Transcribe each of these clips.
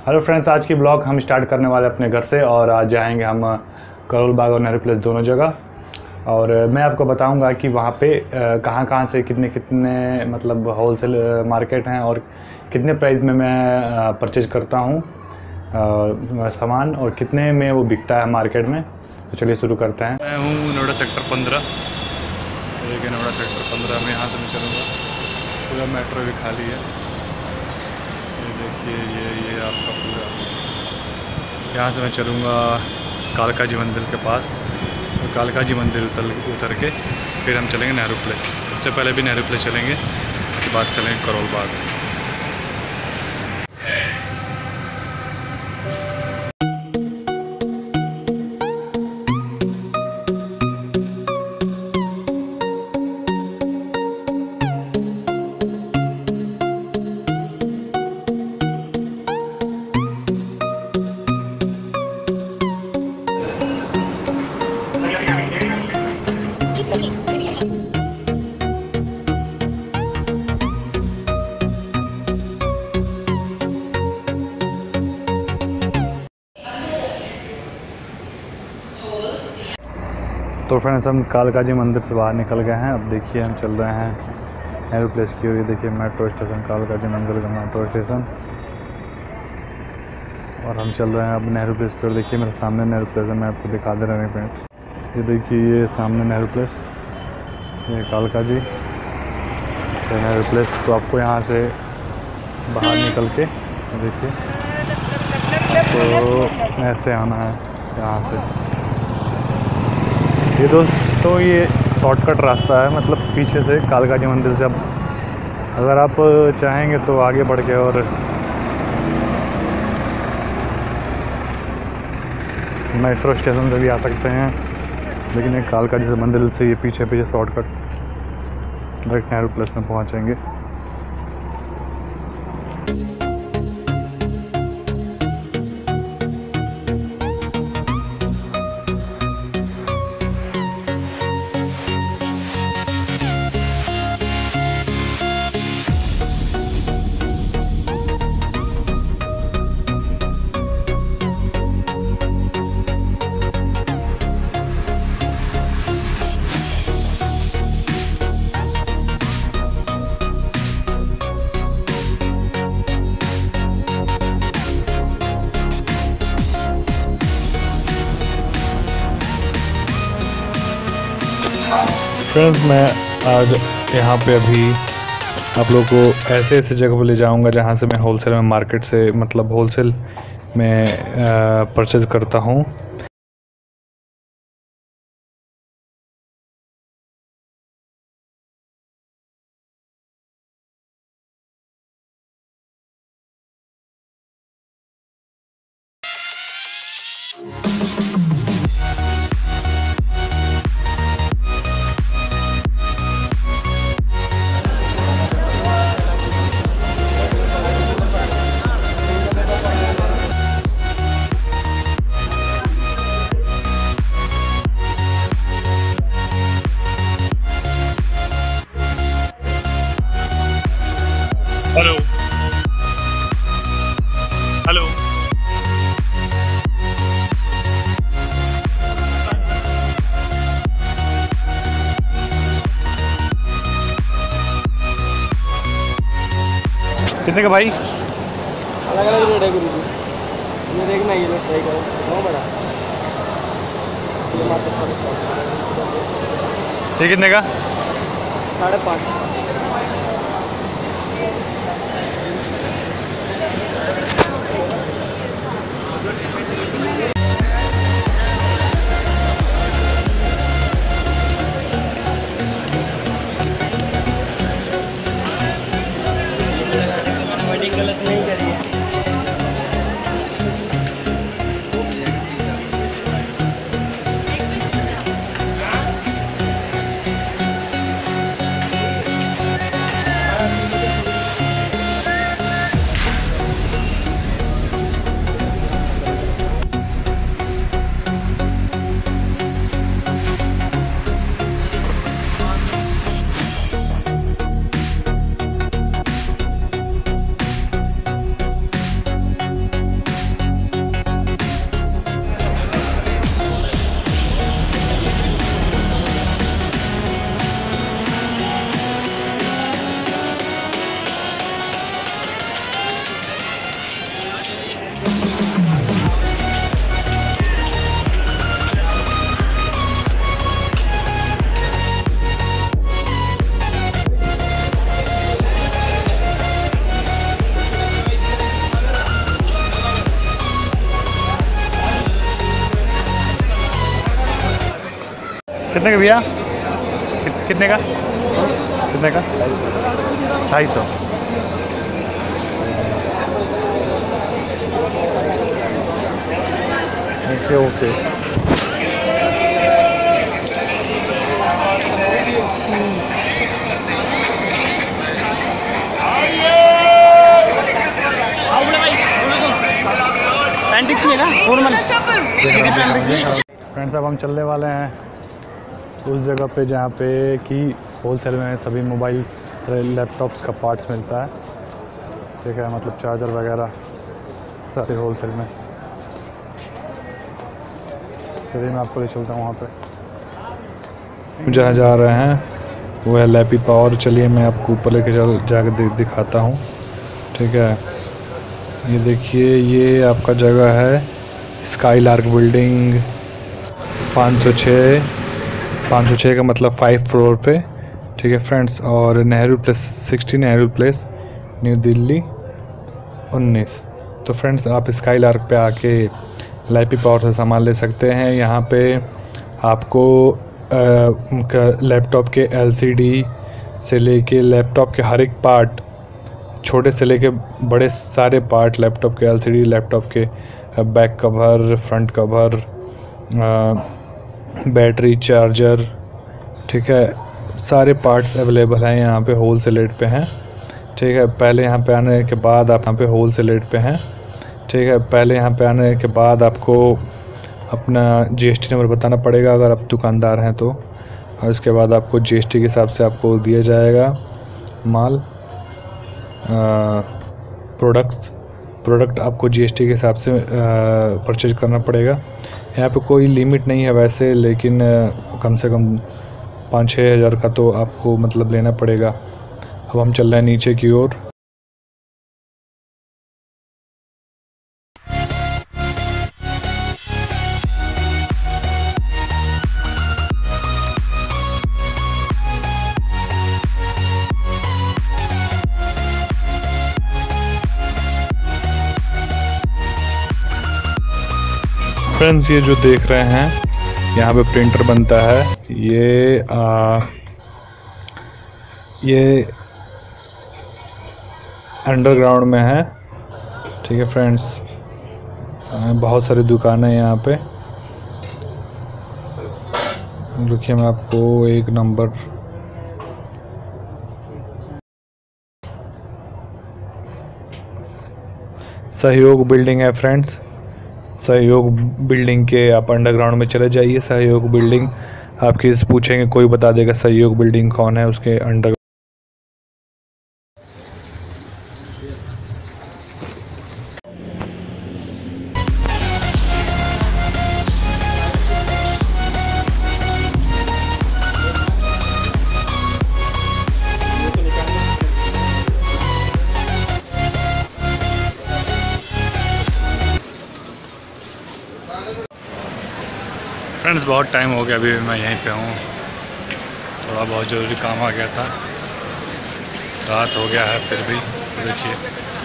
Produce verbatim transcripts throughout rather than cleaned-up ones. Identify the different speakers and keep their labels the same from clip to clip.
Speaker 1: Hello friends, आज की blog हम स्टार्ट करने वाले अपने घर से और आज जाएंगे हम करोल बाग और नेहरू प्लेस दोनों जगह। और मैं आपको बताऊंगा कि वहाँ पे कहाँ कहाँ से कितने कितने मतलब होलसेल मार्केट हैं और कितने प्राइस में मैं परचेज करता हूँ सामान और कितने में वो बिकता है मार्केट में। तो चलिए शुरू करते हैं। मैं हूँ नोएडा सेक्टर पंद्रह, देखिए नोएडा सेक्टर पंद्रह में यहाँ से मैं चलूँगा। पूरा मेट्रो भी खाली है, ये देखिए ये ये आपका पूरा। यहाँ से मैं चलूँगा कालका जी मंदिर के पास, तो कालका जी मंदिर उतर उतर के फिर हम चलेंगे नेहरू प्लेस। सबसे पहले भी नेहरू प्लेस चलेंगे, इसके बाद चलेंगे करोल बाग। तो फ्रेंड्स, हम कालका जी मंदिर से बाहर निकल गए हैं। अब देखिए हम चल रहे हैं नेहरू प्लेस की ओर। ये देखिए मेट्रो स्टेशन, कालका जी मंदिर का मेट्रो स्टेशन, और हम चल रहे हैं अब नेहरू प्लेस की ओर। देखिए मेरे सामने नेहरू प्लेस है, मैं आपको दिखा दे रहा हूँ पेंट। ये देखिए ये सामने नेहरू प्लेस, ये कालका जी तो नेहरू प्लेस। तो आपको यहाँ से बाहर निकल के देखिए तो ऐसे आना है यहाँ से। ये दोस्तों ये शॉर्टकट रास्ता है, मतलब पीछे से कालका जी मंदिर से। अब अगर आप चाहेंगे तो आगे बढ़ के और मेट्रो स्टेशन से भी आ सकते हैं, लेकिन एक कालका जी मंदिर से ये पीछे पीछे शॉर्टकट डायरेक्ट नेहरू प्लेस में पहुंचेंगे। फ्रेंड्स, मैं आज यहाँ पे अभी आप लोगों को ऐसे ऐसे जगह पर ले जाऊँगा जहाँ से मैं होलसेल में मार्केट से मतलब होलसेल में परचेज़ करता हूँ। हेलो हेलो कितने का भाई?
Speaker 2: अलग अलग रेट है गुरु जी, ये देखना, ये ट्राई करो। बहुत बड़ा ये मात्र
Speaker 1: ये कितने का?
Speaker 2: साढ़े पाँच। गलत नहीं करिए।
Speaker 1: कितने का भैया? कित, कितने का कितने का ढाई सौ। Okay okay. फ्रेंड्स अब हम चलने वाले हैं उस जगह पे जहाँ पे कि होलसेल में सभी मोबाइल लैपटॉप्स का पार्ट्स मिलता है। ठीक है, मतलब चार्जर वगैरह सारे होलसेल में। चलिए मैं आपको ले चलता हूँ वहाँ पे जहाँ जा रहे हैं वो है लैपी पावर। चलिए मैं आपको ऊपर लेके चल जाकर दि, दिखाता हूँ। ठीक है, ये देखिए ये आपका जगह है स्काई लार्क बिल्डिंग पाँच सौ छः पाँच सौ छः का मतलब फाइव फ्लोर पे। ठीक है फ्रेंड्स, और Nehru place sixty Nehru place new Delhi उन्नीस। तो फ्रेंड्स आप स्काई लार्क पे आके लैपी पावर से सामान ले सकते हैं। यहाँ पे आपको लैपटॉप के एलसीडी से लेके लैपटॉप के हर एक पार्ट, छोटे से लेके बड़े सारे पार्ट, लैपटॉप के एलसीडी, लैपटॉप के back cover, front cover, battery, charger, ठीक है, सारे पार्ट्स अवेलेबल हैं यहाँ पे होलसेल रेट पे हैं। ठीक है, पहले यहाँ पे आने के बाद आप यहाँ पे होलसेल रेट पे हैं। ठीक है, पहले यहाँ पे आने के बाद आपको अपना जीएसटी नंबर बताना पड़ेगा अगर आप दुकानदार हैं तो, और इसके बाद आपको जीएसटी के हिसाब से आपको दिया जाएगा माल। प्रोडक्ट्स प्रोडक्ट आपको जीएसटी के हिसाब से परचेज करना पड़ेगा। यहाँ पे कोई लिमिट नहीं है वैसे, लेकिन आ, कम से कम पाँच छः हज़ार का तो आपको मतलब लेना पड़ेगा। अब हम चल रहे हैं नीचे की ओर। फ्रेंड्स ये जो देख रहे हैं यहाँ पे प्रिंटर बनता है। ये आ, ये अंडरग्राउंड में है। ठीक है फ्रेंड्स, बहुत सारी दुकानें हैं यहाँ पे। देखिए मैं आपको एक नंबर सहयोग बिल्डिंग है फ्रेंड्स। सहयोग बिल्डिंग के आप अंडरग्राउंड में चले जाइए। सहयोग बिल्डिंग आपके पूछेंगे, कोई बता देगा सहयोग बिल्डिंग कौन है, उसके अंडर। फ्रेंड्स बहुत टाइम हो गया, अभी मैं यहीं पे हूँ। थोड़ा बहुत ज़रूरी काम आ गया था, रात हो गया है फिर भी। देखिए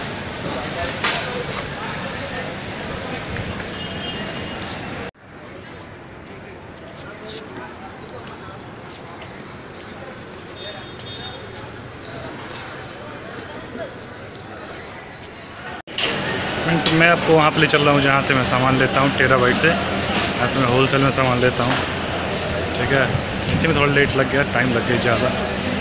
Speaker 1: फ्रेंड्स मैं आपको वहाँ पे ले चल रहा हूँ जहाँ से मैं सामान लेता हूँ, टेराबाइट से। यहाँ से मैं होलसेल में सामान लेता हूँ। ठीक है, इसी में थोड़ा लेट लग गया, टाइम लग गया ज़्यादा।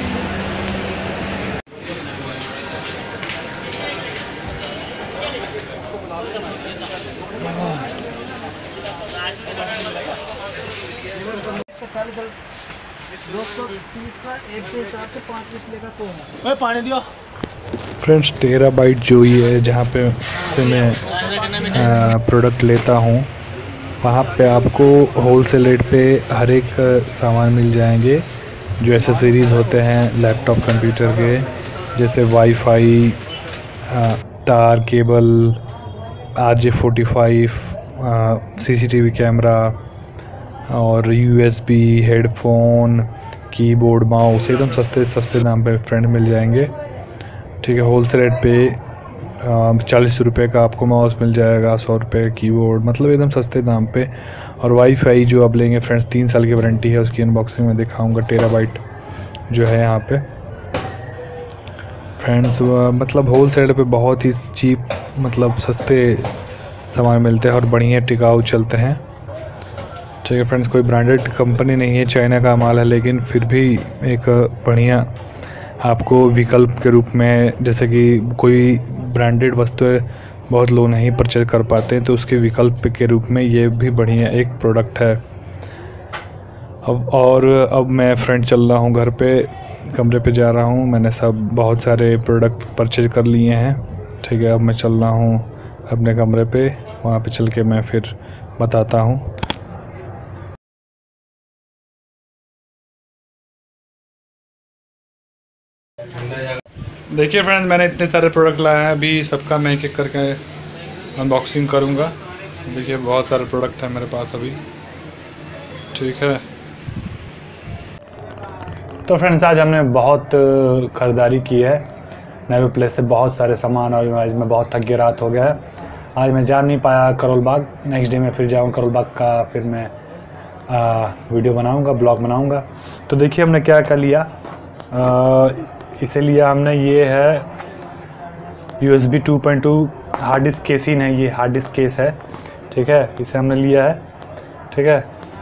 Speaker 2: दो सौ तीस का एक के हिसाब से पाँच पीस लेगा तो पानी दियो।
Speaker 1: फ्रेंड्स टेराबाइट जो ये जहाँ पे से मैं प्रोडक्ट लेता हूँ, वहाँ पे आपको होलसेल रेट पे हर एक सामान मिल जाएंगे जो एसेसरीज़ होते हैं लैपटॉप कंप्यूटर के, जैसे वाईफाई, तार, cable, R J forty five, CCTV camera और यूएसबी, हेडफोन, कीबोर्ड, माउस एकदम सस्ते सस्ते दाम पे फ्रेंड मिल जाएंगे। ठीक है, होलसेल रेट पे चालीस रुपये का आपको माउस मिल जाएगा, सौ रुपये कीबोर्ड, मतलब एकदम सस्ते दाम पे। और वाईफाई जो आप लेंगे फ्रेंड्स, तीन साल की वारंटी है, उसकी अनबॉक्सिंग में दिखाऊंगा। टेराबाइट जो है यहाँ पे फ्रेंड्स, मतलब होल सेल पे बहुत ही चीप, मतलब सस्ते सामान मिलते हैं और बढ़िया टिकाऊ चलते हैं। ठीक है फ्रेंड्स, कोई ब्रांडेड कंपनी नहीं है, चाइना का माल है, लेकिन फिर भी एक बढ़िया आपको विकल्प के रूप में, जैसे कि कोई ब्रांडेड वस्तुएं बहुत लोग नहीं परचेज कर पाते हैं, तो उसके विकल्प के रूप में ये भी बढ़िया एक प्रोडक्ट है। अब और अब मैं फ्रेंड चल रहा हूँ घर पे, कमरे पे जा रहा हूँ। मैंने सब बहुत सारे प्रोडक्ट परचेज कर लिए हैं। ठीक है, अब मैं चल रहा हूँ अपने कमरे पे, वहाँ पे चल के मैं फिर बताता हूँ। देखिए फ्रेंड्स, मैंने इतने सारे प्रोडक्ट लाए हैं, अभी सबका मैं एक एक करके अनबॉक्सिंग करूँगा। देखिए बहुत सारे प्रोडक्ट हैं मेरे पास अभी। ठीक है, तो फ्रेंड्स आज हमने बहुत ख़रीदारी की है नेहरू प्लेस से, बहुत सारे सामान, और आज मैं बहुत थक गया, रात हो गया है। आज मैं जा नहीं पाया करोल बाग, नेक्स्ट डे मैं फिर जाऊँ करोल बाग का, फिर मैं आ, वीडियो बनाऊँगा, ब्लॉग बनाऊँगा। तो देखिए हमने क्या क्या लिया। आ, इसे लिया हमने, ये है U S B two point two hard disk casing है, ये हार्ड डिस्क केस है। ठीक है, इसे हमने लिया है। ठीक है,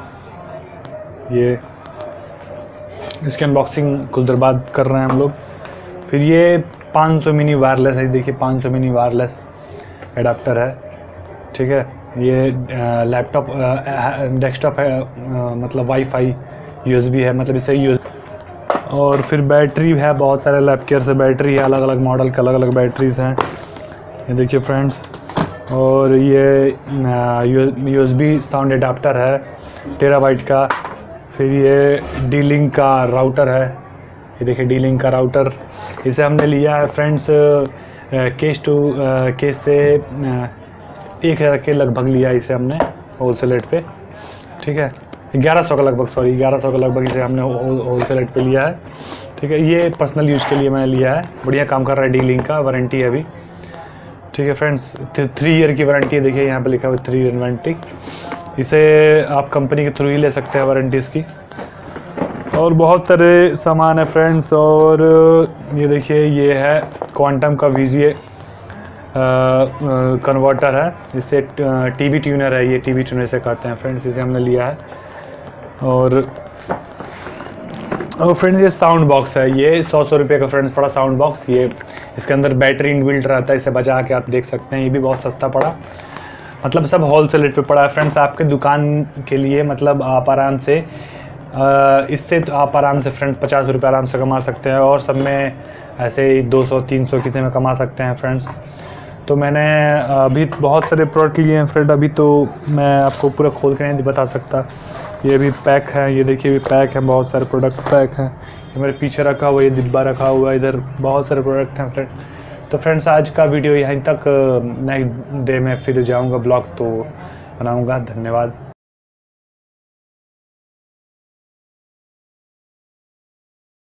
Speaker 1: ये इसकी अनबॉक्सिंग कुछ देर बाद कर रहे हैं हम लोग। फिर ये पाँच सौ मिनी वायरलेस है, देखिए पाँच सौ मिनी वायरलेस एडाप्टर है। ठीक है, ये लैपटॉप डेस्कटॉप है, आ, मतलब वाईफाई यूएसबी है, मतलब इससे यूज। और फिर बैटरी है, बहुत सारे लैब केयर से बैटरी है, अलग अलग मॉडल के अलग अलग बैटरीज हैं, ये देखिए फ्रेंड्स। और ये यूएसबी साउंड एडाप्टर है टेराबाइट का। फिर ये डी लिंक का राउटर है, ये देखिए डी लिंक का राउटर। इसे हमने लिया है फ्रेंड्स केस टू केस से एक हज़ार के लगभग लिया इसे हमने होलसेल रेट पे। ठीक है, ग्यारह सौ का लगभग, सॉरी ग्यारह सौ का लगभग इसे हमने होलसेल रेट पे लिया है। ठीक है, ये पर्सनल यूज़ के लिए मैंने लिया है, बढ़िया काम कर रहा है, डी लिंक का, वारंटी है अभी। ठीक है फ्रेंड्स, थ्री ईयर की वारंटी है, देखिए यहाँ पे लिखा हुआ है थ्री ईयर वारंटी। इसे आप कंपनी के थ्रू ही ले सकते हैं वारंटीज़ की। और बहुत सारे सामान है फ्रेंड्स। और ये देखिए, ये है क्वांटम का वीजीए कन्वर्टर है, जिससे टीवी ट्यूनर है, ये टीवी ट्यूनर से कहते हैं फ्रेंड्स, इसे हमने लिया है। और और फ्रेंड्स ये साउंड बॉक्स है, ये सौ सौ रुपये का फ्रेंड्स पड़ा साउंड बॉक्स। ये इसके अंदर बैटरी इनबिल्ट रहता है, इसे बजा के आप देख सकते हैं, ये भी बहुत सस्ता पड़ा, मतलब सब होलसेल रेट पे पड़ा है फ्रेंड्स आपके दुकान के लिए। मतलब आप आराम से इससे तो आप आराम से फ्रेंड्स पचास रुपये आराम से कमा सकते हैं, और सब में ऐसे ही दो सौ तीन सौ किसी में कमा सकते हैं फ्रेंड्स। तो मैंने अभी बहुत सारे प्रोडक्ट लिए हैं फ्रेंड, अभी तो मैं आपको पूरा खोल के नहीं बता सकता। ये भी पैक है, ये देखिए भी पैक है, बहुत सारे प्रोडक्ट पैक हैं। ये मेरे पीछे रखा हुआ, ये डिब्बा रखा हुआ है, इधर बहुत सारे प्रोडक्ट हैं फ्रेंड। तो फ्रेंड्स आज का वीडियो यहीं तक, नेक्स्ट डे में फिर जाऊंगा ब्लॉग तो बनाऊंगा। धन्यवाद।